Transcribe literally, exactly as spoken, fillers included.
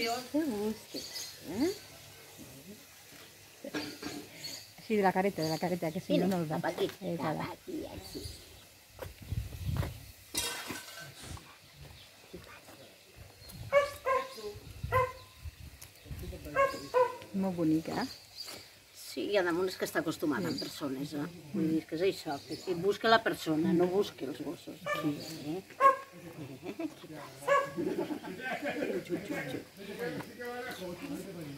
Que guste. Eh? Sí, de la careta, de la careta, que si no, no el Cap veig. aquí, Eh, cap cara. aquí, així. Molt bonica, eh? Sí, i a damunt és que està acostumat amb persones, eh? Vull dir que és això, que, que busca la persona, no busca els gossos. Aquí, eh? Eh? Què passa? Xu, xu, xu.